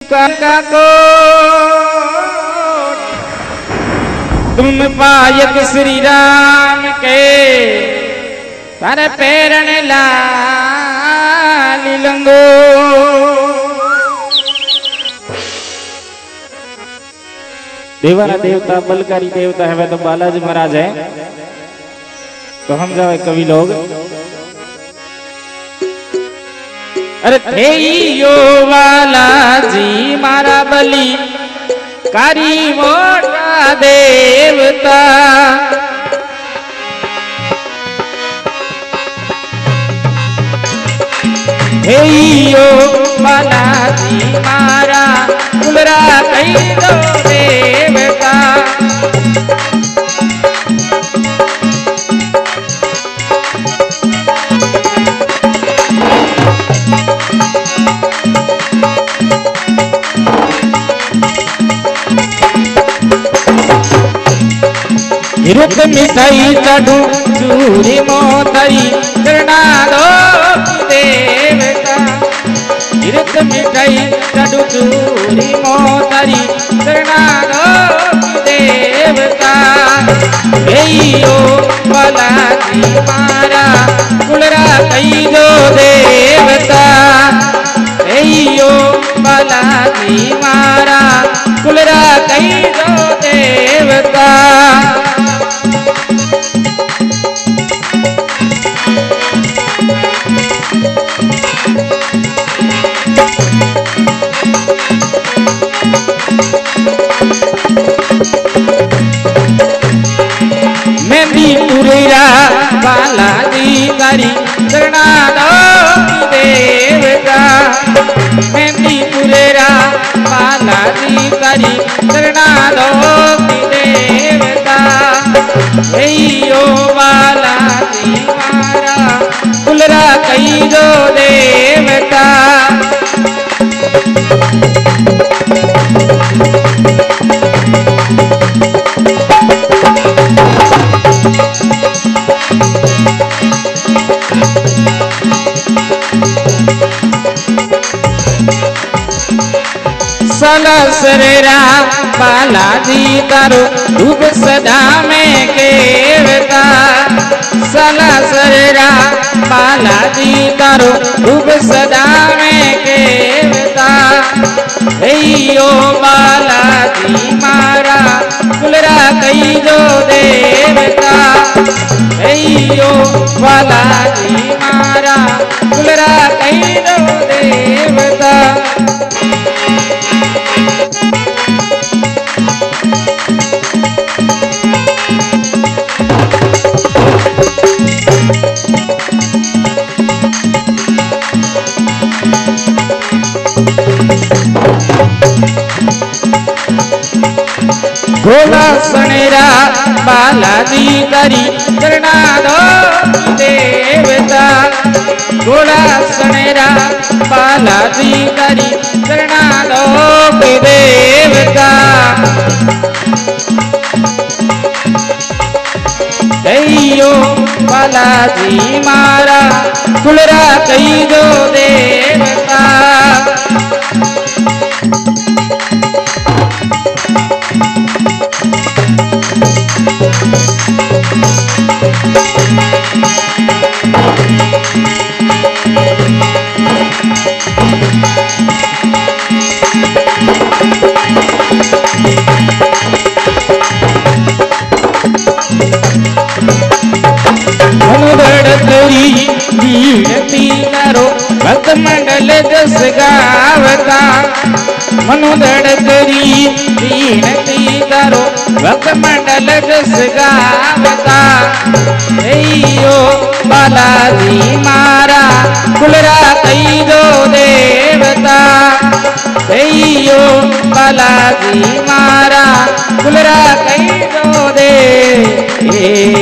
का को तुम पायक श्री राम के तारे पैरण लाल लंगो। देवाना देवता बलकारी देवता है वह तो बालाजी महाराज है। तो हम जाए कवि लोग अरे थे यो बालाजी मारा बली कारी मोटा देवता। हे यो बालाजी मारा कुलरा कई दो देवता। हिरत मिठाई चढ़ू चूरी मोतरी करना दो देवता। हिरत मिठाई चढ़ू चूरी मोतरी करना दो देवता। यो बालाजी मारा कुलरा कई दो देवता। यो बालाजी मारा कुलरा कई दो देवता। बालाजी तारी करना दो देवता। मेहंदी पुरेरा बालाजी तारी करना दो देवता। यो बालाजी मारा कुलरा कई दो देवता। सलसरेरा बालाजी तारो रूप सदा में केवता। सलसरेरा बालाजी तारो रूप सदा में केवता। यो बालाजी मारा कुलरा कई दो देवता। यो बालाजी मारा कुलरा कई दो देवता। घोड़ा सनेरा बालाजी तारी करना दो देवता। घोड़ा सनेरा बालाजी तारी करना दो देवता। यो बालाजी मारा कुलरा कई दो देवता। वीणती करो भक्त मंडल जस गावता। मनोदड़ करी वीणती करो भक्त मंडल जस गावता। यो बालाजी मारा कुलरा कई दो देवता। यो बालाजी मारा कुलरा कई दो देवता।